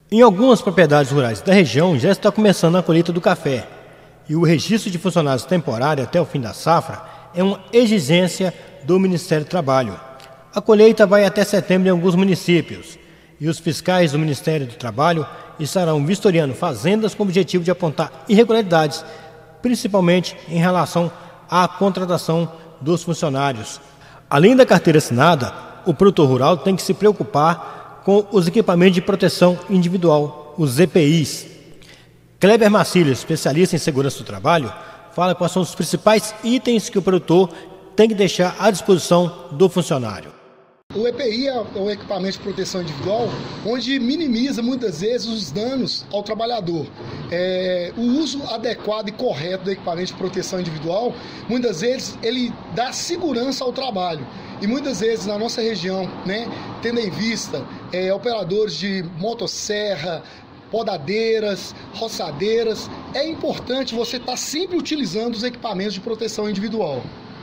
Em algumas propriedades rurais da região já está começando a colheita do café e o registro de funcionários temporários até o fim da safra é uma exigência do Ministério do Trabalho. A colheita vai até setembro em alguns municípios e os fiscais do Ministério do Trabalho estarão vistoriando fazendas com o objetivo de apontar irregularidades, principalmente em relação à contratação dos funcionários. Além da carteira assinada, o produtor rural tem que se preocupar com os equipamentos de proteção individual, os EPIs. Kleber Marcílio, especialista em segurança do trabalho, fala quais são os principais itens que o produtor tem que deixar à disposição do funcionário. O EPI é o equipamento de proteção individual, onde minimiza muitas vezes os danos ao trabalhador. O uso adequado e correto do equipamento de proteção individual, muitas vezes ele dá segurança ao trabalho. E muitas vezes na nossa região, tendo em vista operadores de motosserra, podadeiras, roçadeiras, é importante você estar sempre utilizando os equipamentos de proteção individual.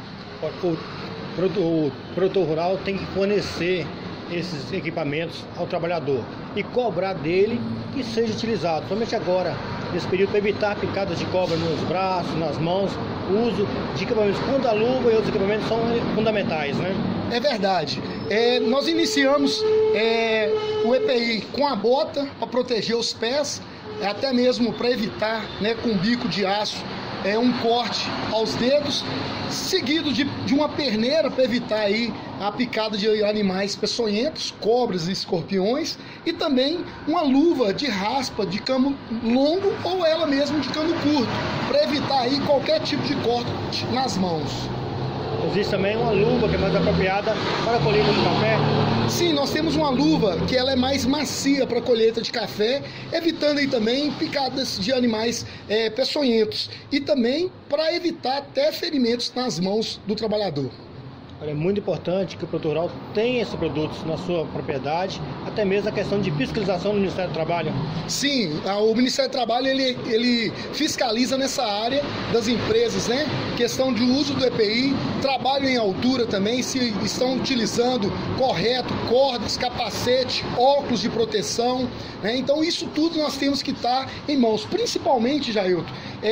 O produtor rural tem que fornecer esses equipamentos ao trabalhador e cobrar dele que seja utilizado, somente agora, nesse período, para evitar picadas de cobra nos braços, nas mãos. O uso de equipamentos como a luva e outros equipamentos são fundamentais, né? É verdade. Nós iniciamos o EPI com a bota para proteger os pés, até mesmo para evitar, com bico de aço, um corte aos dedos, seguido de uma perneira para evitar aí a picada de animais peçonhentos, cobras e escorpiões, e também uma luva de raspa de cano longo ou ela mesmo de cano curto, para evitar aí qualquer tipo de corte nas mãos. Existe também uma luva que é mais apropriada para a colheita de café? Sim, nós temos uma luva que ela é mais macia para a colheita de café, evitando aí também picadas de animais peçonhentos e também para evitar até ferimentos nas mãos do trabalhador. É muito importante que o produtor rural tenha esses produtos na sua propriedade, até mesmo a questão de fiscalização do Ministério do Trabalho. Sim, o Ministério do Trabalho ele fiscaliza nessa área das empresas, questão de uso do EPI, trabalho em altura também, se estão utilizando correto, cordas, capacete, óculos de proteção, Então isso tudo nós temos que estar em mãos, principalmente, Jailton,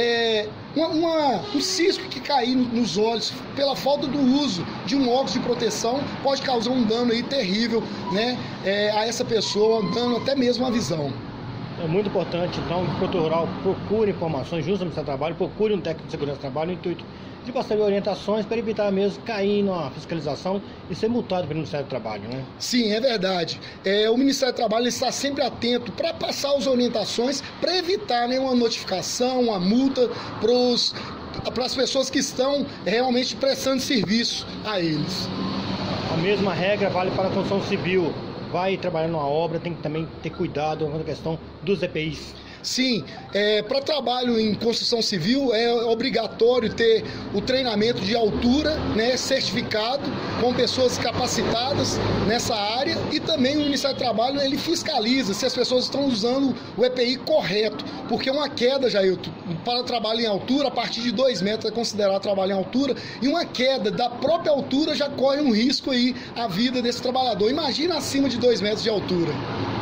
um cisco que cair nos olhos pela falta do uso de um óculos de proteção pode causar um dano aí terrível, a essa pessoa, dando até mesmo a visão. É muito importante, então, que o produtor rural procure informações junto ao Ministério do Trabalho, procure um técnico de segurança do trabalho no intuito de passar orientações para evitar mesmo cair numa fiscalização e ser multado pelo Ministério do Trabalho, Sim, é verdade. O Ministério do Trabalho está sempre atento para passar as orientações para evitar uma notificação, uma multa para as pessoas que estão realmente prestando serviço a eles. A mesma regra vale para a construção civil. Vai trabalhar numa obra, tem que também ter cuidado com a questão dos EPIs. Sim, para trabalho em construção civil é obrigatório ter o treinamento de altura, certificado, com pessoas capacitadas nessa área, e também o Ministério do Trabalho ele fiscaliza se as pessoas estão usando o EPI correto, porque uma queda, Jailton, para trabalho em altura, a partir de 2 metros é considerado trabalho em altura, e uma queda da própria altura já corre um risco aí à vida desse trabalhador. Imagina acima de 2 metros de altura.